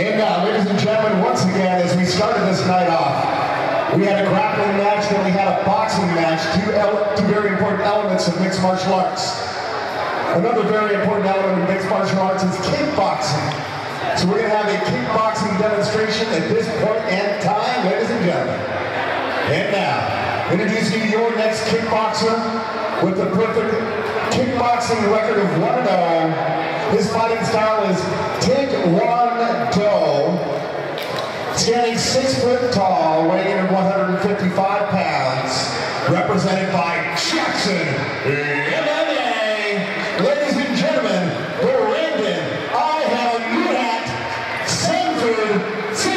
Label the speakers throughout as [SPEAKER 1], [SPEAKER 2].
[SPEAKER 1] And ladies and gentlemen, once again, as we started this night off, we had a grappling match, then we had a boxing match, two very important elements of mixed martial arts. Another very important element of mixed martial arts is kickboxing. So we're going to have a kickboxing demonstration at this point in time, ladies and gentlemen. And now, introducing you to your next kickboxer with the perfect kickboxing record of 1-0. His fighting style is Taekwondo. Standing 6 foot tall, weighing in at 155 pounds, represented by Jackson MMA. Ladies and gentlemen, Brandon, I have you at Sandford,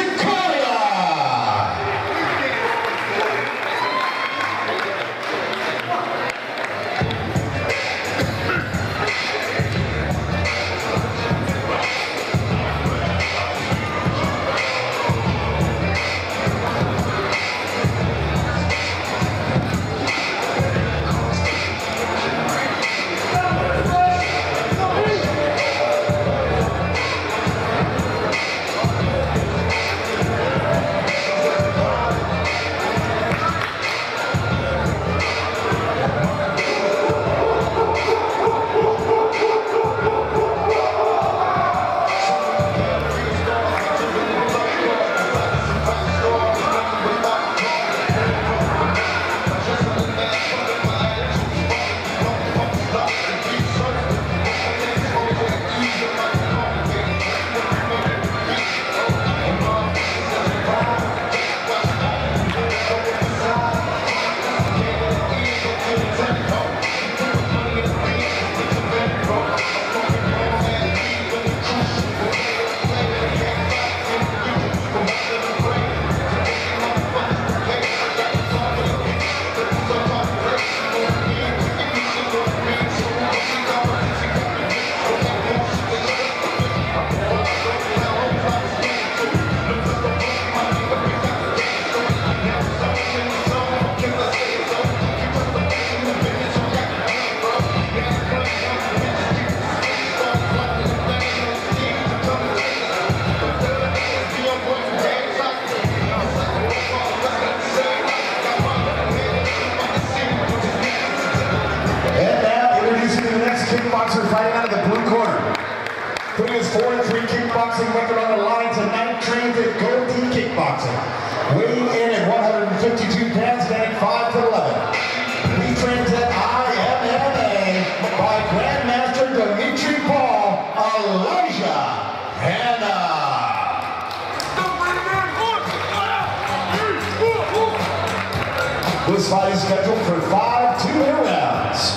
[SPEAKER 1] kickboxer fighting out of the blue corner. Putting his 4-3 kickboxing record on the line tonight, trains at Gold Team Kickboxing. Weighing in at 152 pounds, standing 5'11". He trains at IMMA by Grandmaster Dimitri Paul Elijah Hanna. This fight is scheduled for 5 2-minute rounds.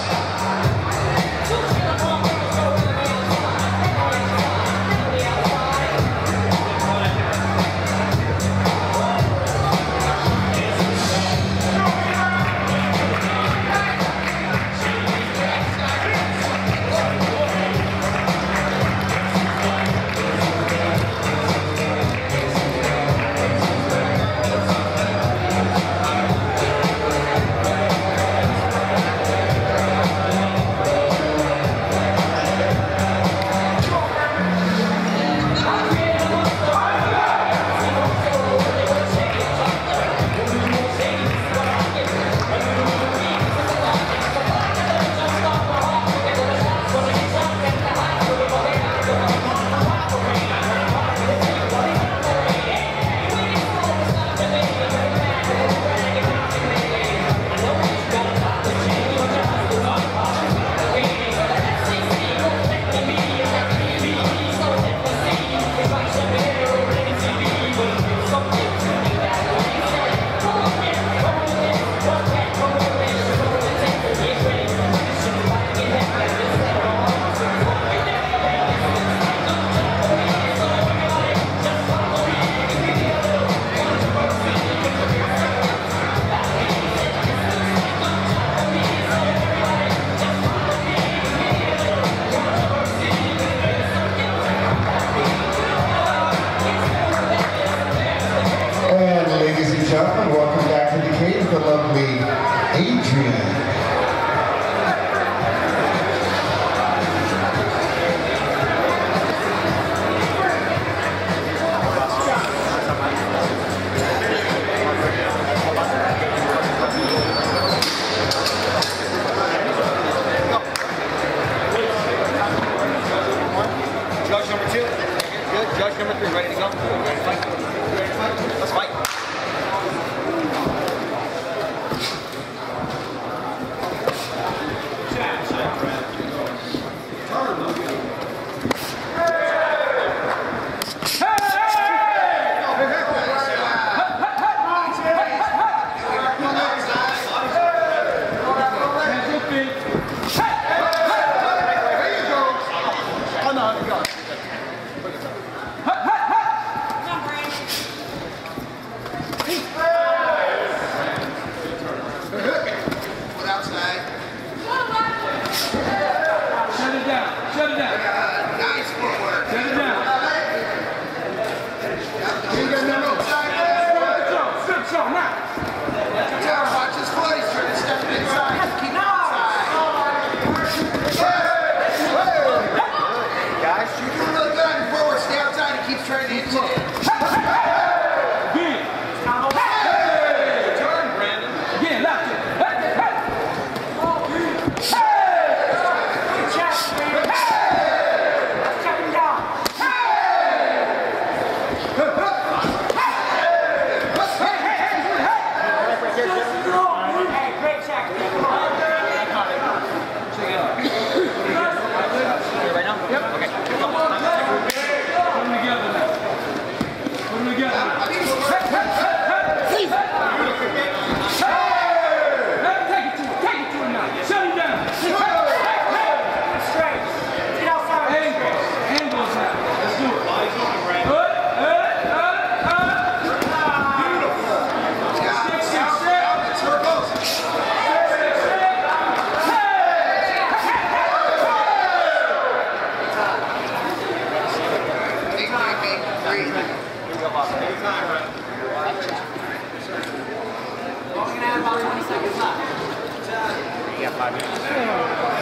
[SPEAKER 2] hour and 20 seconds left.
[SPEAKER 3] You got 5 minutes.